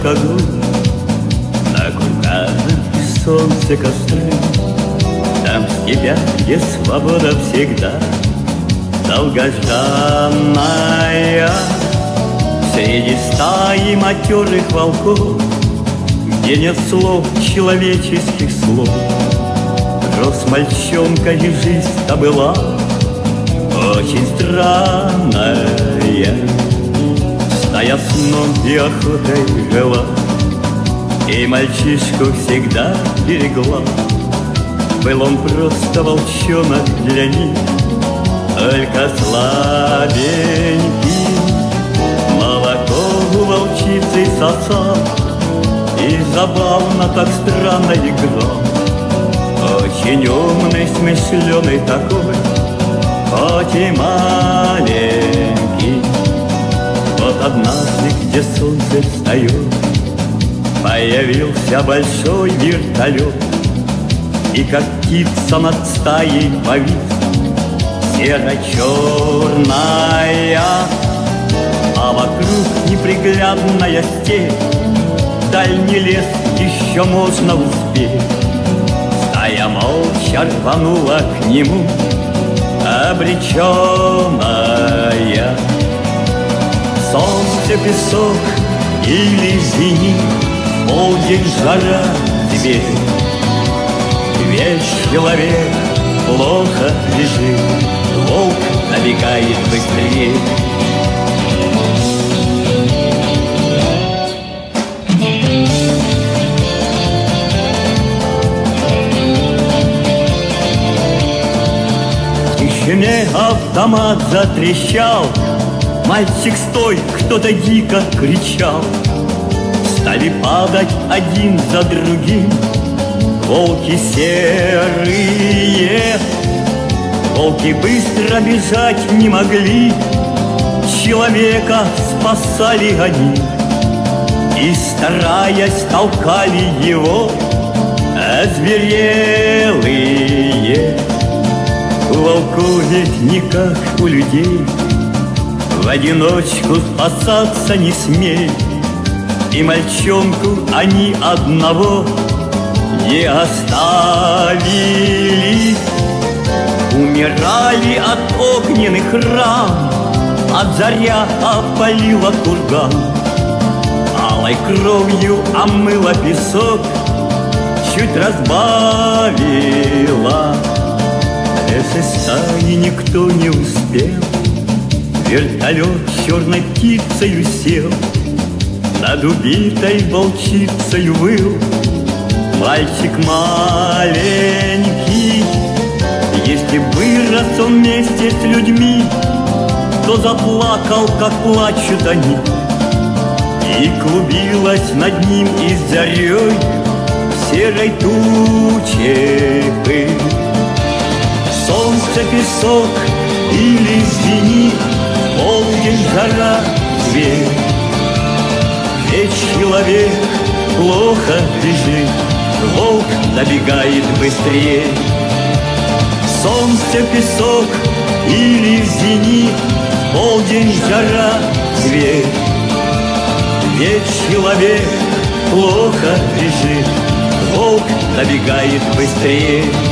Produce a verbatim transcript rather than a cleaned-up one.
как огонь на курганах и солнце костры. Там в степях, где свобода всегда долгожданная, среди стаи матерых волков, где нет слов, человеческих слов, рос мальчонка, и жизнь-то была очень странная. Стая сном и охотой жила, и мальчишку всегда берегла. Был он просто волчонок для них, только слабенький. Молоко у волчицы сосал, и забавно так странно играл. Очень умный, смышленый такой, хоть и маленький. Вот однажды, где солнце встает, появился большой вертолет, и как птица над стаей повис, серо-черная, а вокруг неприглядная степь, дальний лес еще можно успеть. Стая молча рванула к нему, обреченная. Солнце, песок или зенит, полдень, жара, зверь. Весь человек плохо лежит, волк набегает быстрее. В тишине автомат затрещал, мальчик, стой, кто-то дико кричал. Стали падать один за другим волки серые. Волки быстро бежать не могли, человека спасали они, и, стараясь, толкали его озверелые. У волков ведь не как у людей, в одиночку спасаться не смеют, и мальчонку они одного не оставили. Умирали от огненных ран, от заря опалила курган, алой кровью омыла песок, чуть разбавила. Этой стаи никто не успел, вертолет с черной птицею сел, над убитой волчицею выл мальчик маленький. Если вырос он вместе с людьми, то заплакал, как плачут они, и клубилась над ним и зарей серой тучи пыль. Солнце, песок или зенит, полдень, жара, зверь. Ведь человек плохо лежит, волк набегает быстрее. Солнце, песок или зенит, полдень, жара, зверь. Ведь человек плохо лежит, волк набегает быстрее.